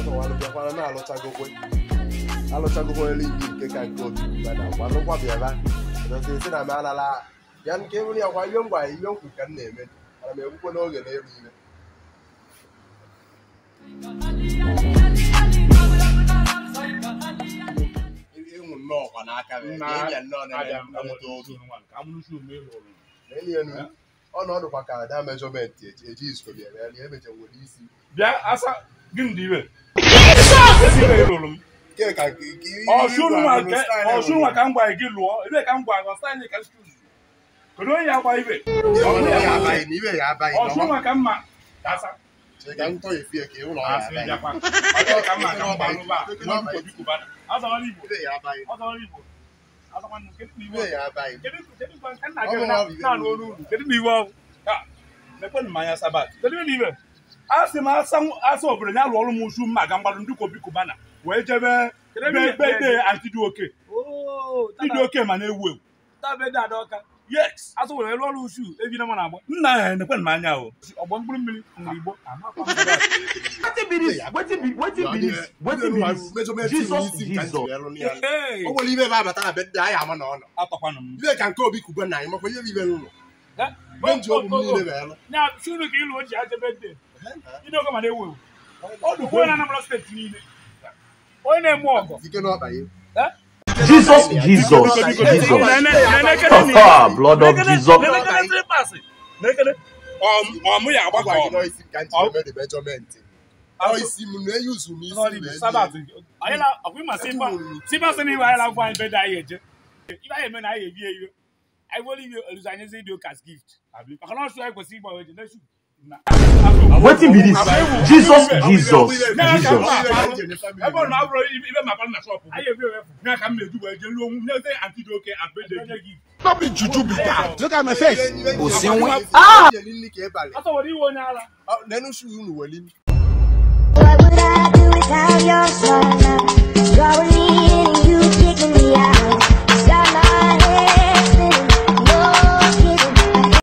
one of the one I lost I lost go leave you can go to but one of what you have. They said I'm a young came only a while young by young who can name it. I'm a woman organ every no one I can not on other Paka, that measurement, it is for the image of what you see. Yeah, as I didn't even. Oh, soon I can buy a good law. If I can buy a sign, you can choose. But only I buy it. Oh, soon I can buy. That's a second toy if you're killed. I can't buy. As I leave, as I leave. Get me well. Let my Sabbath. Ask him, as over now, almost Magamba do Cobana. Where ever anti do okay. Oh, you do okay, man, will. That Oka. Yes, as well, I will shoot if you don't want to. Nine, the man now. Or 1 million. What Jesus. Oh, well, even I bet I am on. You can go be Kubana, but you even know. Now, soon as you watch at the bed, you don't come and they will. Oh, the one I'm lost at me. One name more. You cannot buy you. Jesus, Jesus, Jesus. Blood of Jesus. We are about the measurement. I see you use me. Sabbath. We must see I love one better age. If I am an I will leave you as gift. I cannot show I could see my generation. What be this? Jesus, Jesus, Jesus. Not be juju be that. Look at my face. Ah! What would I do without your smile?